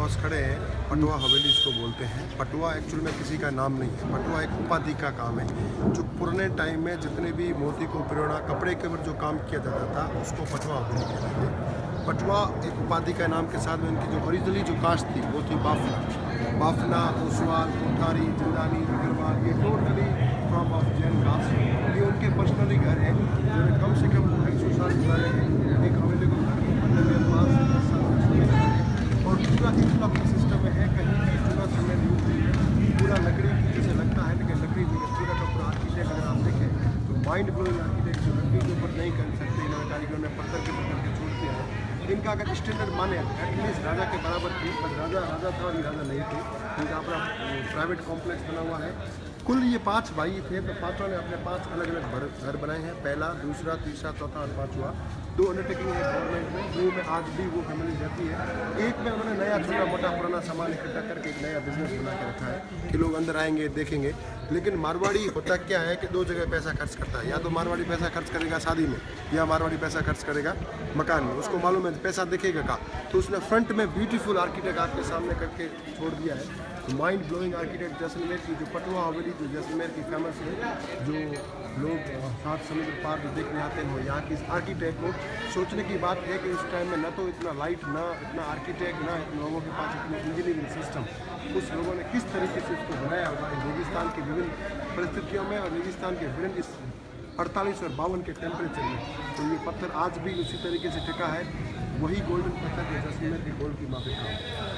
पास खड़े हैं, पटवा हवेली इसको बोलते हैं। पटवा एक्चुअल में किसी का नाम नहीं है, पटवा एक उपाधि का काम है। जो पुराने टाइम में जितने भी मोती को पिरोना, कपड़े के ऊपर जो काम किया जाता था उसको पटवा हवेली कहते थे। पटवा एक उपाधि का नाम के साथ में उनकी जो ओरिजिनली जो कास्ट थी वो थी बाफना, ओसवाल, कोठारी, जिंदानी, अग्रवाल, ये totally from of Jain caste. ये उनके पर्सनली घर है जो कम से कम 250 साल पुराने हैं। एक हवेली को घर बनने में 5 से 10 साल और पूरा इंटरलॉकिंग सिस्टम है, कहीं भी पूरा समय नहीं, पूरा लकड़ी की जैसे लगता है, लेकिन लकड़ी भी पूरा का पूरा आर्किटेक्ट अगर आप देखें तो माइंड ब्लोइंग आर्किटेक्ट जो लकड़ी के ऊपर नहीं कर सकते, इन्होंने कारीगरों ने पत्थर के ऊपर करके छोड़ दिया है। इनका अगर स्टैंडर्ड माने एटलीस्ट राजा के बराबर थी, बस राजा था और ये राजा नहीं थे। इनका अपना प्राइवेट कॉम्प्लेक्स बना हुआ है। कुल ये 5 भाई थे, तो पाँचों ने अपने 5 अलग अलग घर बनाए हैं, पहला, दूसरा, तीसरा, चौथा और 5वां। 2 अंडरटेकिंग है गवर्नमेंट में, 2 में आज भी वो फैमिली रहती है। एक में उन्होंने नया छोटा मोटा पुराना सामान इकट्ठा करके एक नया बिजनेस बना के रखा है कि लोग अंदर आएंगे देखेंगे। लेकिन मारवाड़ी होता क्या है कि 2 जगह पैसा खर्च करता है, या तो मारवाड़ी पैसा खर्च करेगा शादी में, या मारवाड़ी पैसा खर्च करेगा मकान में। उसको मालूम है पैसा दिखेगा का, तो उसने फ्रंट में ब्यूटीफुल आर्किटेक्ट आपके सामने करके छोड़ दिया है। माइंड ब्लोइंग आर्किटेक्ट जैसलमेर की जो पटवा हवेली जो जैसलमेर की फेमस है, जो लोग 7 समुद्र पार जो देखने आते हैं, यहाँ की आर्किटेक्ट को सोचने की बात है कि उस टाइम में न तो इतना लाइट, ना इतना आर्किटेक्ट, ना लोगों के पास इतना इंजीनियरिंग सिस्टम, उस लोगों ने किस तरीके से इसको बनाया होगा रेगिस्तान की विभिन्न परिस्थितियों में और रेगिस्तान के विभिन्न इस 48 और 52 के टेम्परेचर में। तो ये पत्थर आज भी उसी तरीके से टिका है, वही गोल्डन पत्थर जो जैसलमेर के गोल्ड की माफिक था।